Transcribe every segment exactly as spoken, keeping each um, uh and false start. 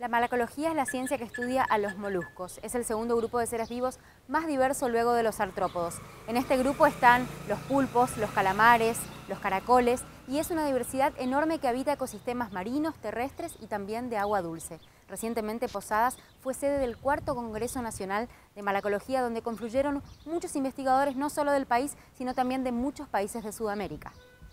La malacología es la ciencia que estudia a los moluscos. Es el segundo grupo de seres vivos más diverso luego de los artrópodos. En este grupo están los pulpos, los calamares, los caracoles y es una diversidad enorme que habita ecosistemas marinos, terrestres y también de agua dulce. Recientemente Posadas fue sede del cuarto Congreso Nacional de Malacología, donde confluyeron muchos investigadores no solo del país, sino también de muchos países de Sudamérica.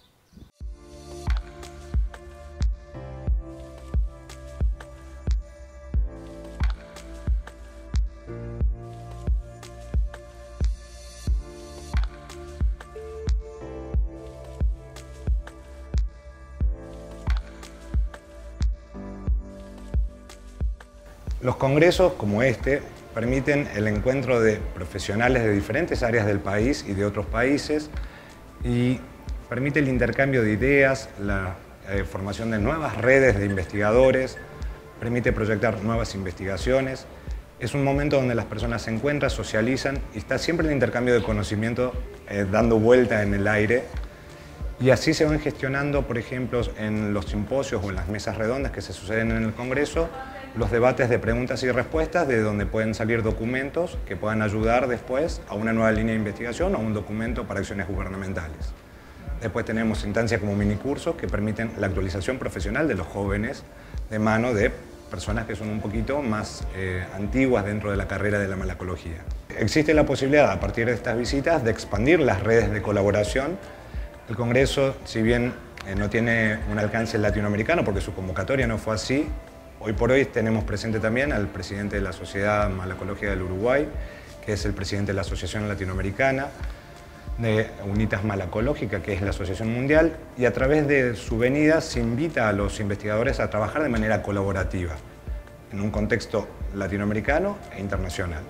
Los congresos como este permiten el encuentro de profesionales de diferentes áreas del país y de otros países y permite el intercambio de ideas, la eh, formación de nuevas redes de investigadores, permite proyectar nuevas investigaciones. Es un momento donde las personas se encuentran, socializan y está siempre el intercambio de conocimiento eh, dando vuelta en el aire. Y así se van gestionando, por ejemplo, en los simposios o en las mesas redondas que se suceden en el Congreso, los debates de preguntas y respuestas, de donde pueden salir documentos que puedan ayudar después a una nueva línea de investigación o a un documento para acciones gubernamentales. Después tenemos instancias como minicursos que permiten la actualización profesional de los jóvenes de mano de personas que son un poquito más eh, antiguas dentro de la carrera de la malacología. Existe la posibilidad, a partir de estas visitas, de expandir las redes de colaboración. El Congreso, si bien eh, no tiene un alcance latinoamericano, porque su convocatoria no fue así, hoy por hoy tenemos presente también al presidente de la Sociedad Malacológica del Uruguay, que es el presidente de la Asociación Latinoamericana, de Unitas Malacológica, que es la Asociación Mundial, y a través de su venida se invita a los investigadores a trabajar de manera colaborativa, en un contexto latinoamericano e internacional.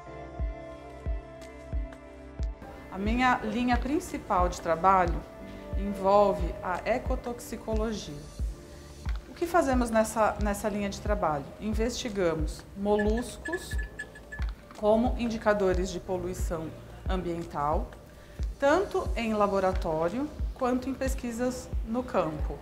A minha linha principal de trabalho envolve a ecotoxicologia. O que fazemos nessa, nessa linha de trabalho? Investigamos moluscos como indicadores de poluição ambiental, tanto em laboratório quanto em pesquisas no campo.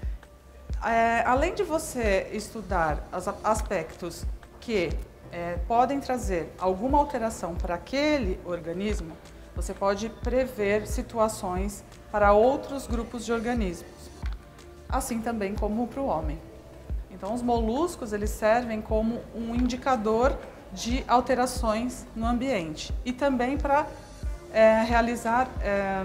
É, além de você estudar os aspectos que é, podem trazer alguma alteração para aquele organismo, você pode prever situações para outros grupos de organismos, assim também como para o homem. Então, os moluscos eles servem como um indicador de alterações no ambiente e também para é, realizar é,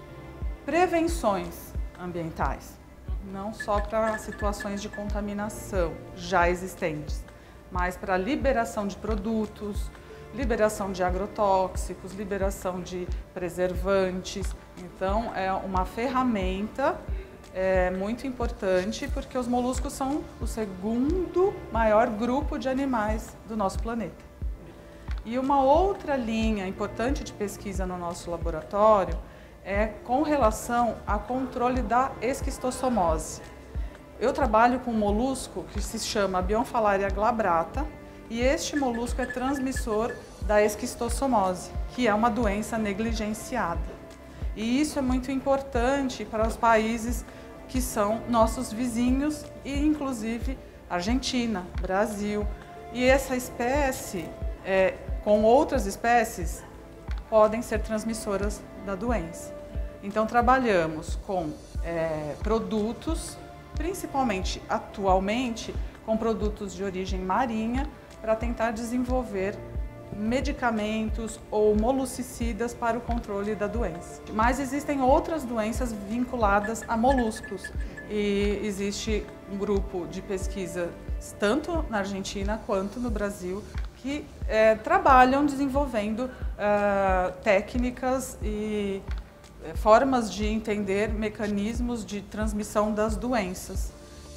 prevenções ambientais, não só para situações de contaminação já existentes, mas para liberação de produtos, liberação de agrotóxicos, liberação de preservantes. Então, é uma ferramenta é, muito importante porque os moluscos são o segundo maior grupo de animais do nosso planeta. E uma outra linha importante de pesquisa no nosso laboratório é com relação ao controle da esquistossomose. Eu trabalho com um molusco que se chama Bionfalaria glabrata, e este molusco é transmissor da esquistossomose, que é uma doença negligenciada. E isso é muito importante para os países que são nossos vizinhos, e inclusive Argentina, Brasil. E essa espécie, é, com outras espécies, podem ser transmissoras da doença. Então trabalhamos com é, produtos, principalmente atualmente, com produtos de origem marinha, para tentar desenvolver medicamentos ou moluscicidas para o controle da doença. Mas existem outras doenças vinculadas a moluscos e existe um grupo de pesquisa tanto na Argentina quanto no Brasil que é, trabalham desenvolvendo uh, técnicas e uh, formas de entender mecanismos de transmissão das doenças.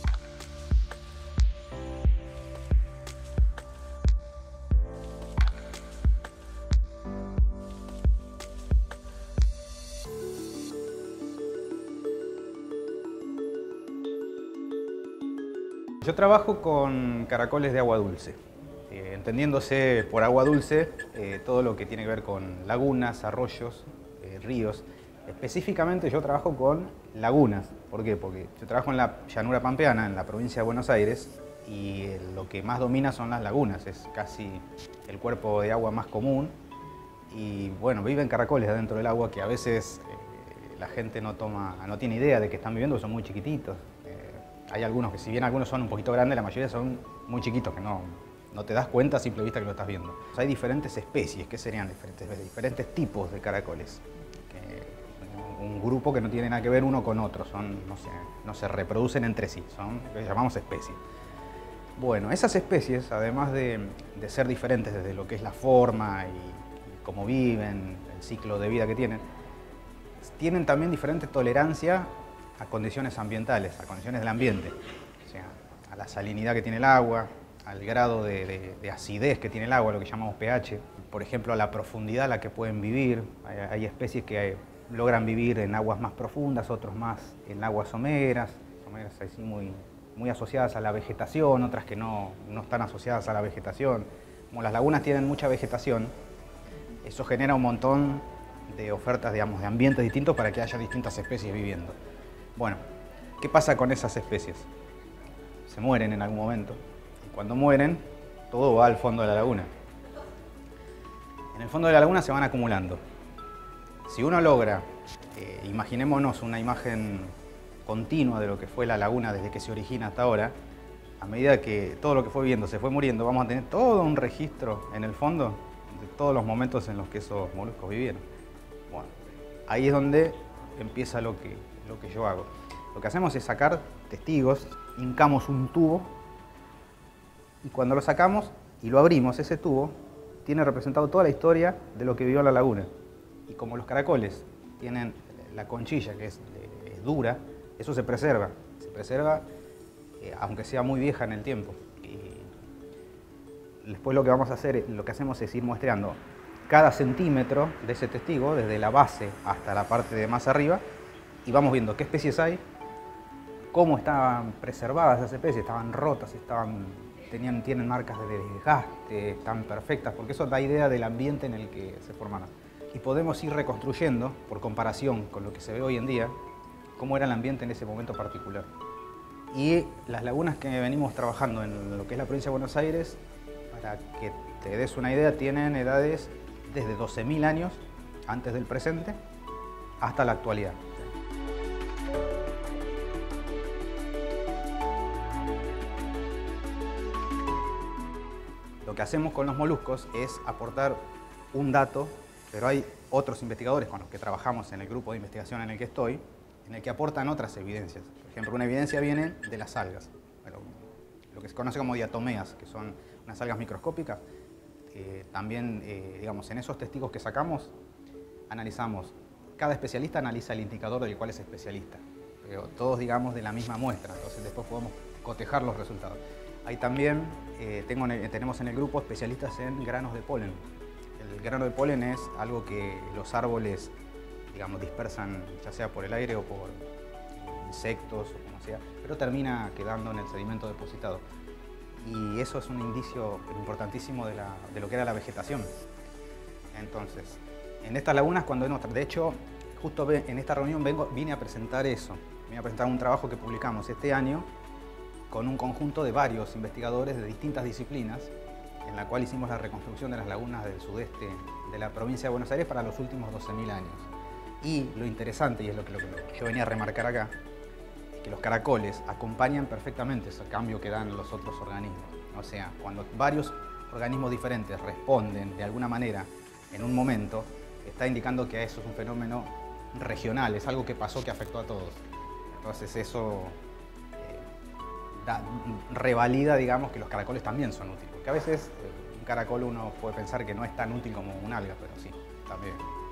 Yo trabajo con caracoles de agua dulce, eh, entendiéndose por agua dulce eh, todo lo que tiene que ver con lagunas, arroyos, eh, ríos. Específicamente yo trabajo con lagunas. ¿Por qué? Porque yo trabajo en la llanura pampeana, en la provincia de Buenos Aires, y lo que más domina son las lagunas, es casi el cuerpo de agua más común. Y bueno, viven caracoles dentro del agua que a veces eh, la gente no, toma, no tiene idea de que están viviendo, son muy chiquititos. Eh, hay algunos que, si bien algunos son un poquito grandes, la mayoría son muy chiquitos, que no, no te das cuenta a simple vista que lo estás viendo. O sea, hay diferentes especies, ¿qué serían? Diferentes, diferentes tipos de caracoles. Que, un grupo que no tiene nada que ver uno con otro, son, no, sé, no se reproducen entre sí, son lo que llamamos especies. Bueno, esas especies, además de, de ser diferentes desde lo que es la forma y, y cómo viven, el ciclo de vida que tienen, tienen también diferente tolerancia a condiciones ambientales, a condiciones del ambiente, o sea, a la salinidad que tiene el agua, al grado de, de, de acidez que tiene el agua, lo que llamamos pH, por ejemplo, a la profundidad a la que pueden vivir. Hay, hay especies que hay, logran vivir en aguas más profundas, otros más en aguas someras, someras así muy... muy asociadas a la vegetación, otras que no, no están asociadas a la vegetación. Como las lagunas tienen mucha vegetación, eso genera un montón de ofertas, digamos, de ambientes distintos para que haya distintas especies viviendo. Bueno, ¿qué pasa con esas especies? Se mueren en algún momento, y cuando mueren, todo va al fondo de la laguna. En el fondo de la laguna se van acumulando. Si uno logra, eh, imaginémonos una imagen continua de lo que fue la laguna desde que se origina hasta ahora, a medida que todo lo que fue viviendo se fue muriendo, vamos a tener todo un registro en el fondo de todos los momentos en los que esos moluscos vivieron. Bueno, ahí es donde empieza lo que, lo que yo hago. Lo que hacemos es sacar testigos, hincamos un tubo y cuando lo sacamos y lo abrimos, ese tubo tiene representado toda la historia de lo que vivió la laguna. Y como los caracoles tienen la conchilla que es, es dura, eso se preserva, se preserva eh, aunque sea muy vieja en el tiempo. Y después lo que vamos a hacer, lo que hacemos es ir muestreando cada centímetro de ese testigo, desde la base hasta la parte de más arriba, y vamos viendo qué especies hay, cómo estaban preservadas esas especies, estaban rotas, estaban, tenían, tienen marcas de desgaste, están perfectas, porque eso da idea del ambiente en el que se formaron. Y podemos ir reconstruyendo, por comparación con lo que se ve hoy en día, cómo era el ambiente en ese momento particular. Y las lagunas que venimos trabajando en lo que es la provincia de Buenos Aires, para que te des una idea, tienen edades desde doce mil años antes del presente hasta la actualidad. Lo que hacemos con los moluscos es aportar un dato, pero hay otros investigadores con los que trabajamos en el grupo de investigación en el que estoy, en el que aportan otras evidencias. Por ejemplo, una evidencia viene de las algas, bueno, lo que se conoce como diatomeas, que son unas algas microscópicas. Eh, también, eh, digamos, en esos testigos que sacamos, analizamos, cada especialista analiza el indicador del cual es especialista, pero todos, digamos, de la misma muestra, entonces después podemos cotejar los resultados. Ahí también eh, tengo, tenemos en el grupo especialistas en granos de polen. El grano de polen es algo que los árboles, digamos, dispersan ya sea por el aire o por insectos o como sea, pero termina quedando en el sedimento depositado. Y eso es un indicio importantísimo de, la, de lo que era la vegetación. Entonces, en estas lagunas, cuando de hecho, justo en esta reunión vengo, vine a presentar eso, vine a presentar un trabajo que publicamos este año con un conjunto de varios investigadores de distintas disciplinas, en la cual hicimos la reconstrucción de las lagunas del sudeste de la provincia de Buenos Aires para los últimos doce mil años. Y lo interesante, y es lo que, lo que yo venía a remarcar acá, es que los caracoles acompañan perfectamente ese cambio que dan los otros organismos. O sea, cuando varios organismos diferentes responden de alguna manera en un momento, está indicando que eso es un fenómeno regional, es algo que pasó que afectó a todos. Entonces eso eh, da, revalida, digamos, que los caracoles también son útiles. Porque a veces eh, un caracol uno puede pensar que no es tan útil como un alga, pero sí, también.